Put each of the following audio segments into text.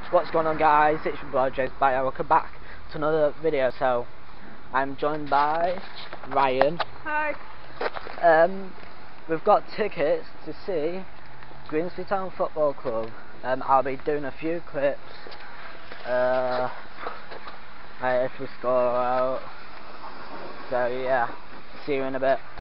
What's going on, guys? It's your boy James. Welcome back to another video. So I'm joined by Ryan. Hi. We've got tickets to see Grimsby Town Football Club. I'll be doing a few clips if we score out. So yeah, see you in a bit.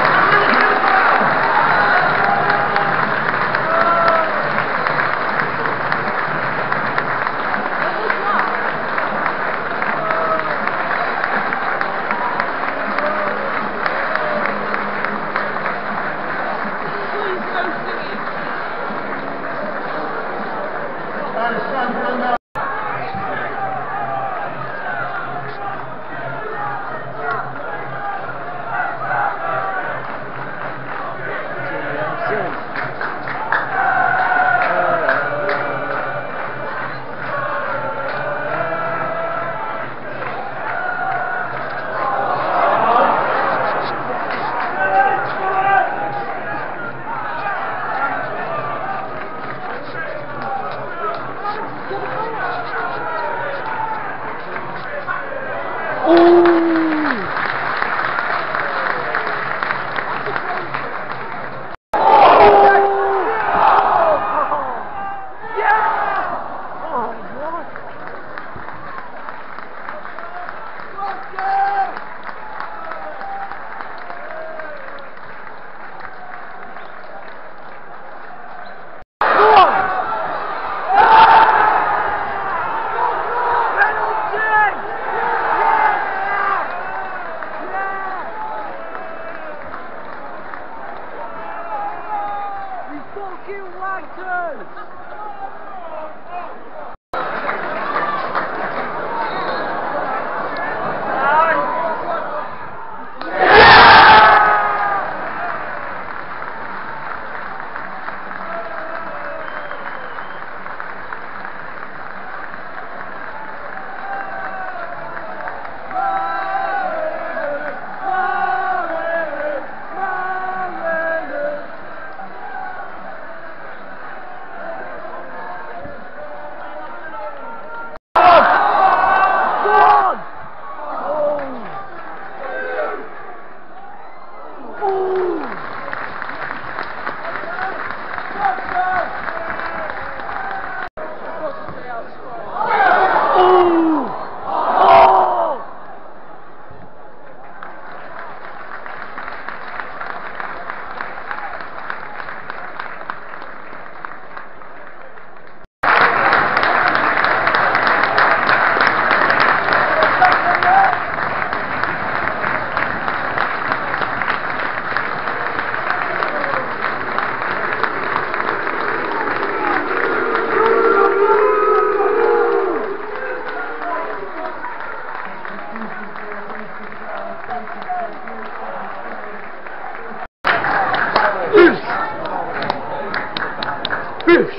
Fish!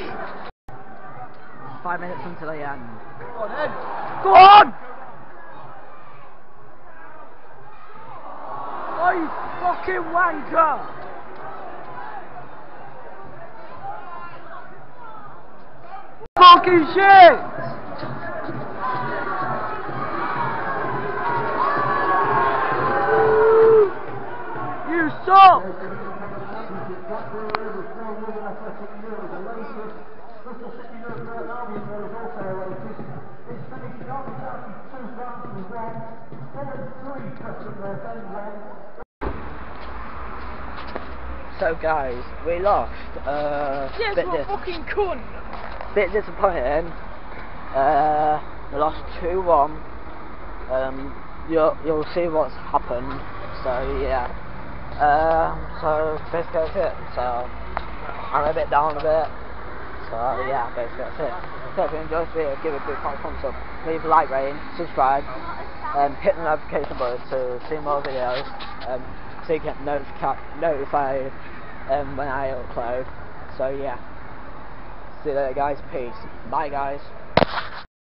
5 minutes until the end. Go on, Ed! Go on! Oh, you fucking wanker! Fucking shit! You suck! So guys, we lost. Yes, what a fucking cunt! Bit disappointing. We lost 2-1. You'll see what's happened. So yeah. So basically that's it. So I'm a bit down a bit. So yeah, basically that's it. So if you enjoyed this video, give it a big thumbs up. Leave a like, rating, subscribe, and hit the notification button to see more videos. So you get notified when I upload. So yeah. See you later, guys. Peace. Bye, guys.